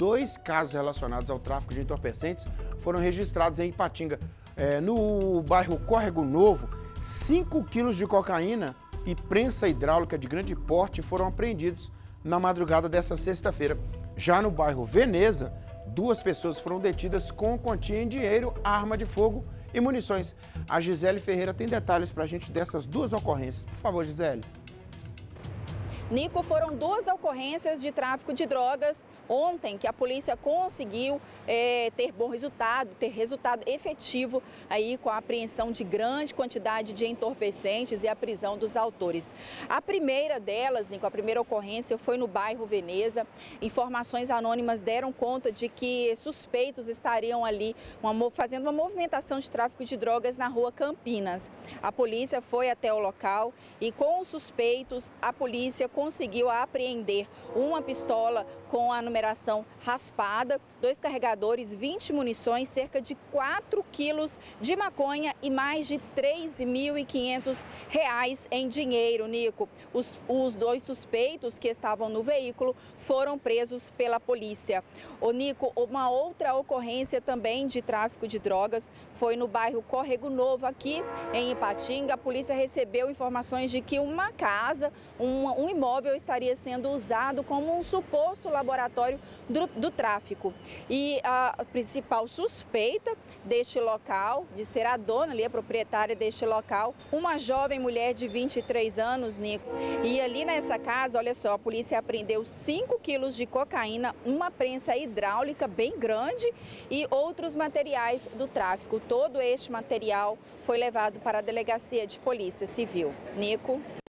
2 casos relacionados ao tráfico de entorpecentes foram registrados em Ipatinga. No bairro Córrego Novo, 5 quilos de cocaína e prensa hidráulica de grande porte foram apreendidos na madrugada desta sexta-feira. Já no bairro Veneza, 2 pessoas foram detidas com quantia em dinheiro, arma de fogo e munições. A Gisele Ferreira tem detalhes para a gente dessas 2 ocorrências. Por favor, Gisele. Nico, foram 2 ocorrências de tráfico de drogas ontem que a polícia conseguiu ter resultado efetivo aí com a apreensão de grande quantidade de entorpecentes e a prisão dos autores. A primeira delas, Nico, a primeira ocorrência foi no bairro Veneza. Informações anônimas deram conta de que suspeitos estariam ali fazendo uma movimentação de tráfico de drogas na rua Campinas. A polícia foi até o local e com os suspeitos a polícia conseguiu apreender uma pistola com a numeração raspada, 2 carregadores, 20 munições, cerca de 4 quilos de maconha e mais de R$3.500 em dinheiro, Nico. Os 2 suspeitos que estavam no veículo foram presos pela polícia. Nico, uma outra ocorrência também de tráfico de drogas foi no bairro Córrego Novo, aqui em Ipatinga. A polícia recebeu informações de que uma casa, um imóvel estaria sendo usado como um suposto laboratório do tráfico. E a principal suspeita deste local, de ser a dona ali, a proprietária deste local, uma jovem mulher de 23 anos, Nico. E ali nessa casa, olha só, a polícia apreendeu 5 quilos de cocaína, uma prensa hidráulica bem grande e outros materiais do tráfico. Todo este material foi levado para a delegacia de polícia civil. Nico.